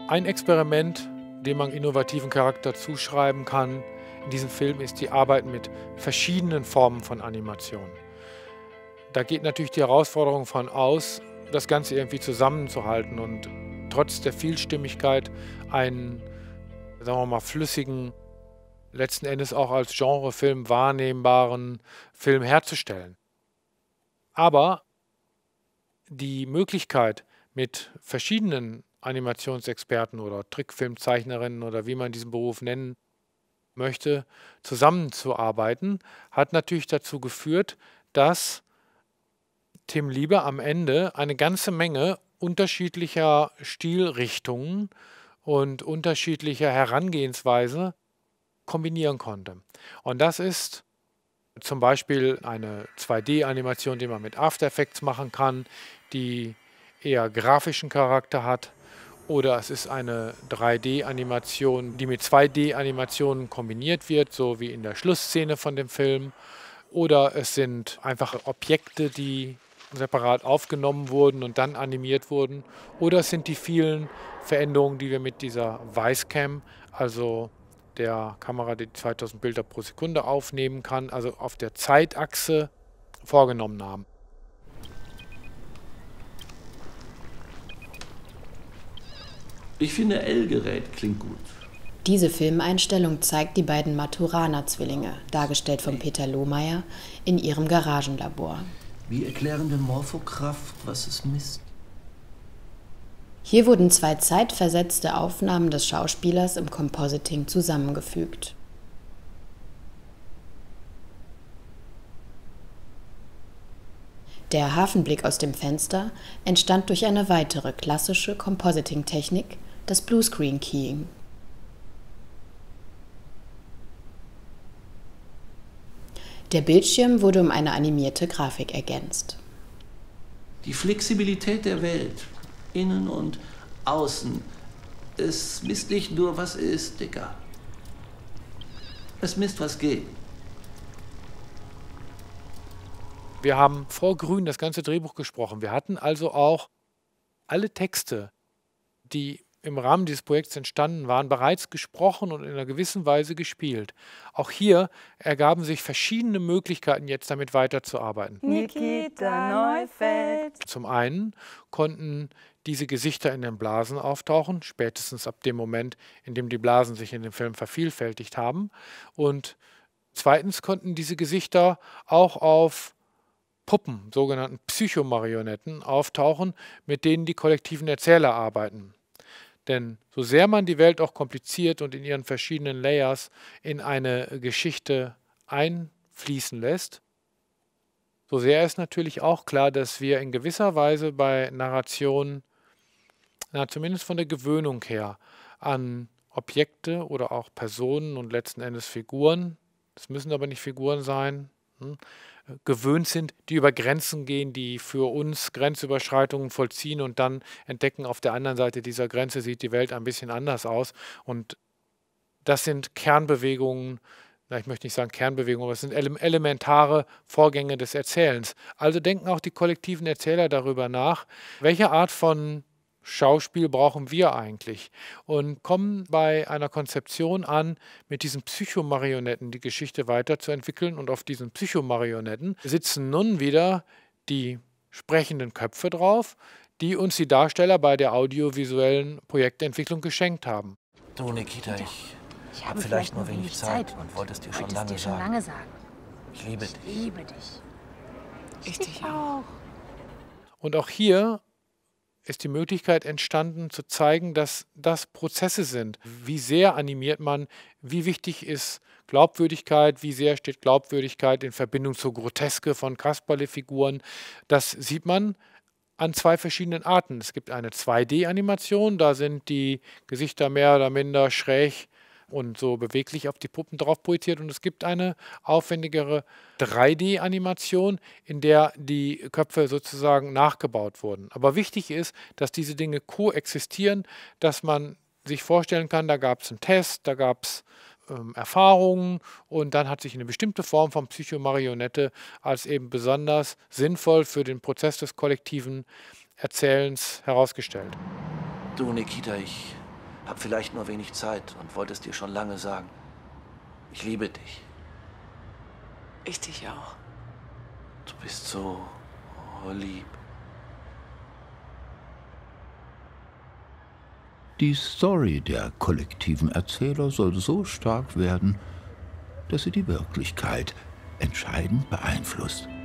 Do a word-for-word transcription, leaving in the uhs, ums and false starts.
Ein Experiment, dem man innovativen Charakter zuschreiben kann, in diesem Film ist die Arbeit mit verschiedenen Formen von Animation. Da geht natürlich die Herausforderung von aus, das Ganze irgendwie zusammenzuhalten und trotz der Vielstimmigkeit einen, sagen wir mal, flüssigen, letzten Endes auch als Genrefilm wahrnehmbaren Film herzustellen. Aber die Möglichkeit, mit verschiedenen Animationsexperten oder Trickfilmzeichnerinnen oder wie man diesen Beruf nennen möchte, zusammenzuarbeiten, hat natürlich dazu geführt, dass Tim Lieber am Ende eine ganze Menge unterschiedlicher Stilrichtungen und unterschiedlicher Herangehensweise kombinieren konnte. Und das ist zum Beispiel eine zwei D-Animation, die man mit After Effects machen kann, die eher grafischen Charakter hat. Oder es ist eine drei D-Animation, die mit zwei D-Animationen kombiniert wird, so wie in der Schlussszene von dem Film. Oder es sind einfach Objekte, die separat aufgenommen wurden und dann animiert wurden. Oder es sind die vielen Veränderungen, die wir mit dieser Vicecam, also der Kamera, die zweitausend Bilder pro Sekunde aufnehmen kann, also auf der Zeitachse vorgenommen haben. Ich finde, L-Gerät klingt gut. Diese Filmeinstellung zeigt die beiden Maturana-Zwillinge, dargestellt von Peter Lohmeier, in ihrem Garagenlabor. Wie erklären denn Morphokraft, was es misst? Hier wurden zwei zeitversetzte Aufnahmen des Schauspielers im Compositing zusammengefügt. Der Hafenblick aus dem Fenster entstand durch eine weitere klassische Compositing-Technik, das Bluescreen-Keying. Der Bildschirm wurde um eine animierte Grafik ergänzt. Die Flexibilität der Welt, innen und außen, es misst nicht nur, was ist, Dicker. Es misst, was geht. Wir haben vor Grün das ganze Drehbuch gesprochen. Wir hatten also auch alle Texte, die im Rahmen dieses Projekts entstanden waren, bereits gesprochen und in einer gewissen Weise gespielt. Auch hier ergaben sich verschiedene Möglichkeiten, jetzt damit weiterzuarbeiten. Nikita Neufeld. Zum einen konnten diese Gesichter in den Blasen auftauchen, spätestens ab dem Moment, in dem die Blasen sich in dem Film vervielfältigt haben. Und zweitens konnten diese Gesichter auch auf Puppen, sogenannten Psychomarionetten, auftauchen, mit denen die kollektiven Erzähler arbeiten. Denn so sehr man die Welt auch kompliziert und in ihren verschiedenen Layers in eine Geschichte einfließen lässt, so sehr ist natürlich auch klar, dass wir in gewisser Weise bei Narration, na, zumindest von der Gewöhnung her, an Objekte oder auch Personen und letzten Endes Figuren, das müssen aber nicht Figuren sein, hm, gewöhnt sind, die über Grenzen gehen, die für uns Grenzüberschreitungen vollziehen und dann entdecken, auf der anderen Seite dieser Grenze sieht die Welt ein bisschen anders aus. Und das sind Kernbewegungen, na, ich möchte nicht sagen Kernbewegungen, aber es sind ele elementare Vorgänge des Erzählens. Also denken auch die kollektiven Erzähler darüber nach, welche Art von Schauspiel brauchen wir eigentlich? Und kommen bei einer Konzeption an, mit diesen Psychomarionetten die Geschichte weiterzuentwickeln. Und auf diesen Psychomarionetten sitzen nun wieder die sprechenden Köpfe drauf, die uns die Darsteller bei der audiovisuellen Projektentwicklung geschenkt haben. Du, Nikita, ich, Ich hab habe vielleicht nur wenig Zeit und wollte es dir schon wollte es lange dir schon sagen. lange sagen. Ich liebe Ich dich. liebe dich. Ich dich auch. Und auch hier ist die Möglichkeit entstanden, zu zeigen, dass das Prozesse sind. Wie sehr animiert man, wie wichtig ist Glaubwürdigkeit, wie sehr steht Glaubwürdigkeit in Verbindung zur Groteske von Kasperle-Figuren. Das sieht man an zwei verschiedenen Arten. Es gibt eine zwei D-Animation, da sind die Gesichter mehr oder minder schräg und so beweglich auf die Puppen drauf projiziert. Und es gibt eine aufwendigere drei D-Animation, in der die Köpfe sozusagen nachgebaut wurden. Aber wichtig ist, dass diese Dinge koexistieren, dass man sich vorstellen kann, da gab es einen Test, da gab es ähm, Erfahrungen und dann hat sich eine bestimmte Form von Psychomarionette als eben besonders sinnvoll für den Prozess des kollektiven Erzählens herausgestellt. Du, Nikita, ich Hab vielleicht nur wenig Zeit und wollte es dir schon lange sagen. Ich liebe dich. Ich dich auch. Du bist so oh, lieb. Die Story der kollektiven Erzähler soll so stark werden, dass sie die Wirklichkeit entscheidend beeinflusst.